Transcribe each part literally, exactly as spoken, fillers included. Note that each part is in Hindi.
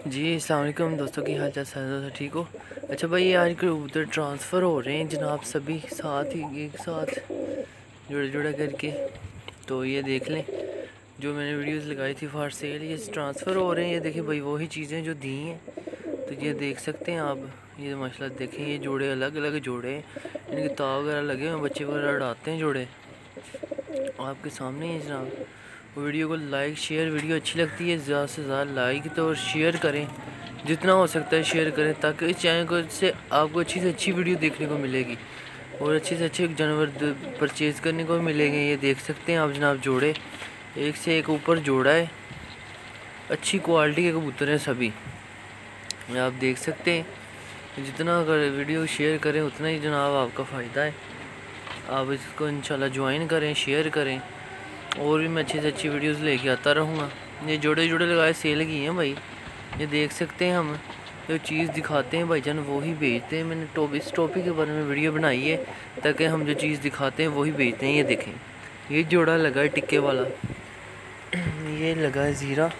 जी अस्सलाम वालेकुम दोस्तों, की हाल चाल सारे दोस्तों ठीक हो। अच्छा भाई, ये आज कबूतर ट्रांसफ़र हो रहे हैं जनाब, सभी साथ ही एक साथ जुड़े जुड़ा करके। तो ये देख लें, जो मैंने वीडियोस लगाई थी फॉर सेल, ये ट्रांसफ़र हो रहे हैं। ये देखें भाई, वही चीज़ें जो दी हैं, तो ये देख सकते हैं आप। ये माशाल्लाह देखें, ये जोड़े अलग अलग जोड़े हैं, इनके ताव वगैरह लगे हुए हैं, बच्चे वगैरह उड़ाते हैं जोड़े आपके सामने ही जनाब। वीडियो को लाइक शेयर, वीडियो अच्छी लगती है ज़्यादा से ज़्यादा लाइक तो और शेयर करें, जितना हो सकता है शेयर करें, ताकि इस चैनल को से आपको अच्छी से अच्छी वीडियो देखने को मिलेगी और अच्छे से अच्छे जानवर परचेज़ करने को मिलेंगे। ये देख सकते हैं आप जनाब, जोड़े एक से एक ऊपर जोड़ा है, अच्छी क्वालिटी के कबूतर हैं सभी। आप देख सकते हैं, जितना अगर वीडियो शेयर करें उतना ही जनाब आपका फ़ायदा है। आप इसको इंशाल्लाह ज्वाइन करें, शेयर करें, और भी मैं अच्छी से अच्छी वीडियोस लेके आता रहूँगा। ये जोड़े जोड़े लगाए सेल की हैं भाई, ये देख सकते हैं। हम जो चीज़ दिखाते हैं भाईजान वही बेचते हैं। मैंने टॉप इस टॉपिक के बारे में वीडियो बनाई है, ताकि हम जो चीज़ दिखाते हैं वही बेचते हैं। ये देखें, ये जोड़ा लगा है टिक्के वाला, ये लगा है ज़ीरा।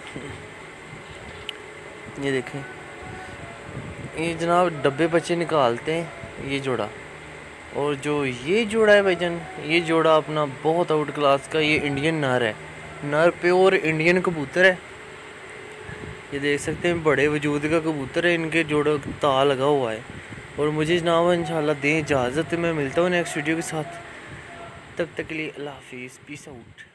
ये देखें, ये जनाब डब्बे बच्चे निकालते हैं ये जोड़ा। और जो ये जोड़ा है भाईजान, ये जोड़ा अपना बहुत आउट क्लास का, ये इंडियन नर है, नर प्योर इंडियन कबूतर है। ये देख सकते हैं, बड़े वजूद का कबूतर है, इनके जोड़ा ता लगा हुआ है। और मुझे जनाब इंशाल्लाह दें इजाज़त, मैं मिलता हूँ नेक्स्ट वीडियो के साथ। तब तक के लिए अल्लाह हाफिज़, पीस आउट।